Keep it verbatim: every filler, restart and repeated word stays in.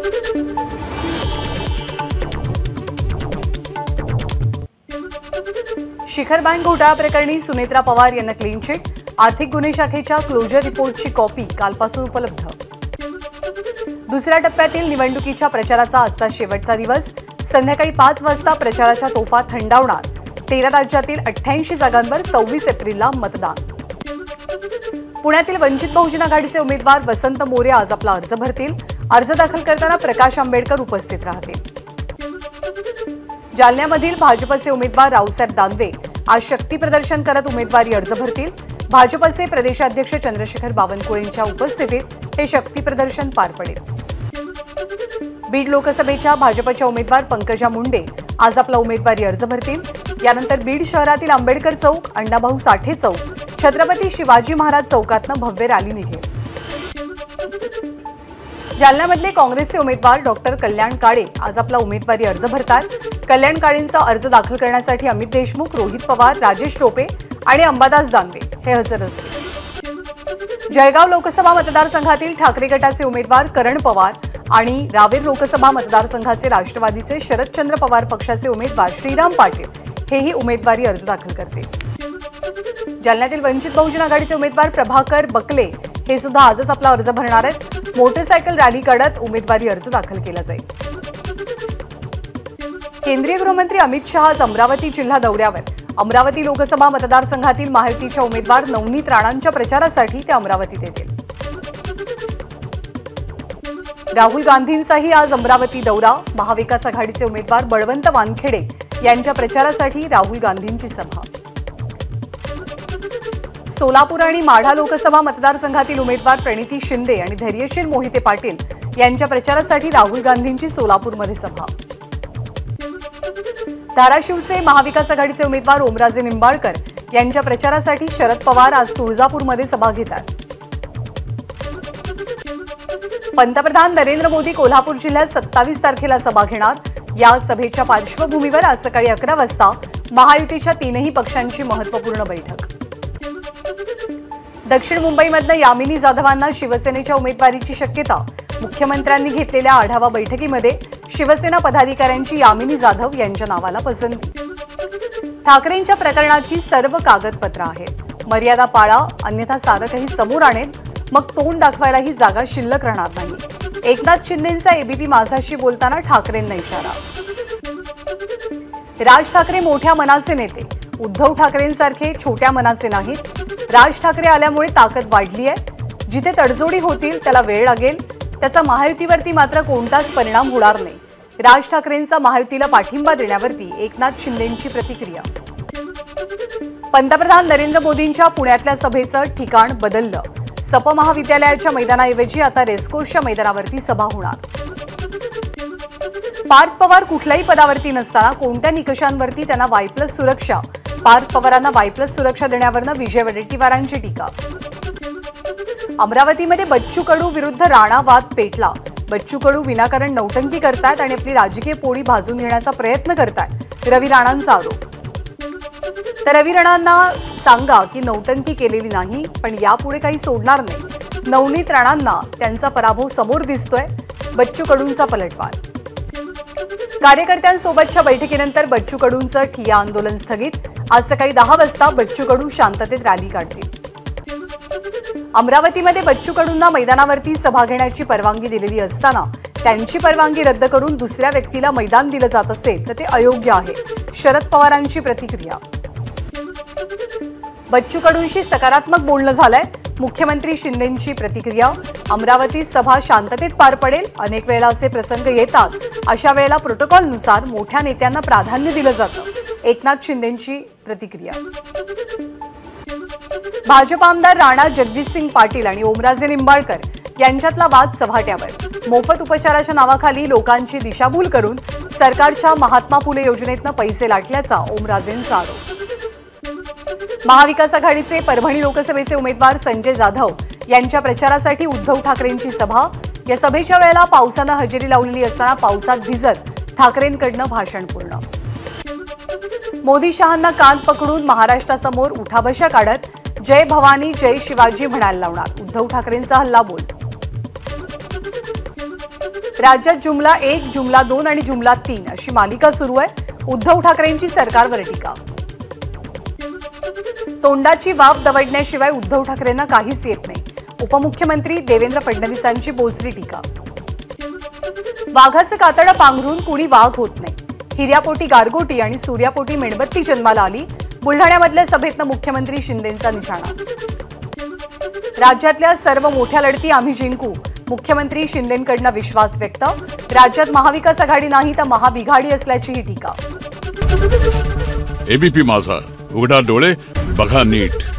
शिखर बँक घोटाळा प्रकरणी सुनेत्रा पवार यांना क्लीन चिट, आर्थिक गुन्हे शाखेच्या क्लोजर रिपोर्टची कॉपी कालपासून उपलब्ध। दुसऱ्या टप्प्यातील निवडणुकीच्या प्रचाराचा आजचा शेवटचा दिवस, संध्याकाळी पाच वाजता प्रचाराच्या तोफा थंडावणार। तेरा राज्यातील अठ्ठ्याऐंशी जागांवर सव्वीस एप्रिलला मतदान। पुण्यातील वंचित बहुजन आघाडीचे उमेदवार वसंत मोरे आज आपला अर्ज भरतील। अर्ज दाखल करताना प्रकाश आंबेडकर उपस्थित राहतील। जालन्यामधील भाजपचे उमेदवार रावसाहेब दानवे आज शक्ती प्रदर्शन करत उमेदवारी अर्ज भरतील। भाजपचे प्रदेशाध्यक्ष चंद्रशेखर बावनकुळेंच्या उपस्थितीत हे शक्ती प्रदर्शन पार पडेल। बीड लोकसभेच्या भाजपच्या उमेदवार पंकजा मुंडे आज आपला उमेदवारी अर्ज भरतील। यानंतर बीड शहरातील आंबेडकर चौक, अण्णाभाऊ साठे चौक, छत्रपती शिवाजी महाराज चौकातनं भव्य रॅली निघेल। जालन्यामधले काँग्रेसचे उमेदवार डॉक्टर कल्याण काळे आज आपला उमेदवारी अर्ज भरतात। कल्याण काळेंचा अर्ज दाखल करण्यासाठी अमित देशमुख, रोहित पवार, राजेश टोपे आणि अंबादास दानवे हे हजर असतील। जळगाव लोकसभा मतदारसंघातील ठाकरे गटाचे उमेदवार करण पवार आणि रावेर लोकसभा मतदारसंघाचे राष्ट्रवादीचे शरदचंद्र पवार पक्षाचे उमेदवार श्रीराम पाटील हेही उमेदवारी अर्ज दाखल करतील। जालन्यातील वंचित बहुजन आघाडीचे उमेदवार प्रभाकर बकले हे सुद्धा आजच आपला अर्ज भरणार आहेत। मोटरसायकल रॅली काढत उमेदवारी अर्ज दाखल केला जाईल। केंद्रीय गृहमंत्री अमित शहा आज अमरावती जिल्हा दौऱ्यावर। अमरावती लोकसभा मतदारसंघातील महायुतीच्या उमेदवार नवनीत राणांच्या प्रचारासाठी ते अमरावतीत येतील। राहुल गांधींचाही आज अमरावती दौरा। महाविकास आघाडीचे उमेदवार बळवंत वानखेडे यांच्या प्रचारासाठी राहुल गांधींची सभा। सोलापूर आणि माढा लोकसभा मतदारसंघातील उमेदवार प्रणिती शिंदे आणि धैर्यशील मोहिते पाटील यांच्या प्रचारासाठी राहुल गांधींची सोलापूरमध्ये सभा। धाराशिवचे महाविकास आघाडीचे उमेदवार ओमराजे निंबाळकर यांच्या प्रचारासाठी शरद पवार आज तुळजापूरमध्ये सभा घेतात। पंतप्रधान नरेंद्र मोदी कोल्हापूर जिल्ह्यात सत्तावीस तारखेला सभा घेणार। या सभेच्या पार्श्वभूमीवर आज सकाळी अकरा वाजता महायुतीच्या तीनही पक्षांची महत्त्वपूर्ण बैठक। दक्षिण मुंबईमधनं यामिनी जाधवांना शिवसेनेच्या उमेदवारीची शक्यता। मुख्यमंत्र्यांनी घेतलेल्या आढावा बैठकीमध्ये शिवसेना पदाधिकाऱ्यांची यामिनी जाधव यांच्या नावाला पसंती। ठाकरेंच्या प्रकरणाची सर्व कागदपत्र आहेत, मर्यादा पाळा अन्यथा सारं काही समोर आणेल, मग तोंड दाखवायलाही जागा शिल्लक राहणार नाही। एकनाथ शिंदेंचा एबीपी माझाशी बोलताना ठाकरेंना इशारा। राज ठाकरे मोठ्या मनाचे नेते, उद्धव ठाकरेंसारखे छोट्या मनाचे नाहीत। राज ठाकरे आल्यामुळे ताकद वाढली आहे। जिथे तडजोडी होतील त्याला वेळ लागेल, त्याचा महायुतीवरती मात्र कोणताच परिणाम होणार नाही। राज ठाकरेंचा महायुतीला पाठिंबा देण्यावरती एकनाथ शिंदेंची प्रतिक्रिया। पंतप्रधान नरेंद्र मोदींच्या पुण्यातल्या सभेचं ठिकाण बदललं। सप महाविद्यालयाच्या मैदानाऐवजी आता रेस्कोर्सच्या मैदानावरती सभा होणार। पार्थ पवार कुठल्याही पदावरती नसताना कोणत्या निकषांवरती त्यांना वाय प्लस सुरक्षा? पार्थ पवारांना वाय प्लस सुरक्षा देण्यावरनं विजय वडेट्टीवारांची टीका। अमरावतीमध्ये बच्चू कडू विरुद्ध राणा वाद पेटला। बच्चू कडू विनाकारण नौटंकी करतात आणि आपली राजकीय पोळी भाजून घेण्याचा प्रयत्न करतात, रवी राणांचा आरोप। तर रवी राणांना सांगा की नौटंकी केलेली नाही, पण यापुढे काही सोडणार नाही। नवनीत राणांना त्यांचा पराभव समोर दिसतोय। बच्चू कडूंचा पलटवार। कार्यकर्त्यांसोबतच्या बैठकीनंतर बच्चू कडूंचं ठिय्या आंदोलन स्थगित। आज सकाळी दहा वाजता बच्चू कडू शांततेत रॅली काढतील। अमरावतीमध्ये बच्चू कडूंना मैदानावरती सभा घेण्याची परवानगी दिलेली असताना त्यांची परवानगी रद्द करून दुसऱ्या व्यक्तीला मैदान दिलं जात असेल तर ते अयोग्य आहे, शरद पवारांची प्रतिक्रिया। बच्चू कडूंशी सकारात्मक बोलणं झालंय, मुख्यमंत्री शिंदेंची प्रतिक्रिया। अमरावतीत सभा शांततेत पार पडेल। अनेक वेळा असे प्रसंग येतात, अशा वेळेला प्रोटोकॉलनुसार मोठ्या नेत्यांना प्राधान्य दिलं जातं, एकनाथ शिंदेंची प्रतिक्रिया। भाजप आमदार राणा जगजितसिंग पाटील आणि ओमराजे निंबाळकर यांच्यातला वाद चव्हाट्यावर। मोफत उपचाराच्या नावाखाली लोकांची दिशाभूल करून सरकारच्या महात्मा फुले योजनेतनं पैसे लाटल्याचा ओमराजेंचा आरोप। महाविकास आघाडीचे परभणी लोकसभेचे उमेदवार संजय जाधव यांच्या प्रचारासाठी उद्धव ठाकरेंची सभा। या सभेच्या वेळेला पावसानं हजेरी लावलेली असताना पावसात भिजत ठाकरेंकडनं भाषण पूर्ण। मोदी शहांना कान पकडून महाराष्ट्रासमोर उठाबशा काढत जय भवानी जय शिवाजी म्हणायला लावणार, उद्धव ठाकरेंचा हल्लाबोल। राज्यात जुमला एक, जुमला दोन आणि जुमला तीन अशी मालिका सुरू आहे. उद्धव ठाकरेंची सरकारवर टीका. तोंडाची वाफ दवडण्याशिवाय उद्धव ठाकरेंना काहीच येत नाही. उपमुख्यमंत्री देवेंद्र फडणवीसांची बोचरी टीका. वाघाचं कातडं पांघरून कुणी वाघ होत नाही. हिऱ्यापोटी गारगोटी आणि सूर्यापोटी मेणबत्ती जन्माला आली. बुलढाण्यामधल्या सभेतनं मुख्यमंत्री शिंदेंचा निशाणा. राज्यातल्या सर्व मोठ्या लढती आम्ही जिंकू. मुख्यमंत्री शिंदेंकडनं विश्वास व्यक्त. राज्यात महाविकास आघाडी नाही तर महाबिघाडी असल्याची ही टीका. एबीपी माझा, उघडा डोळे बघा नीट.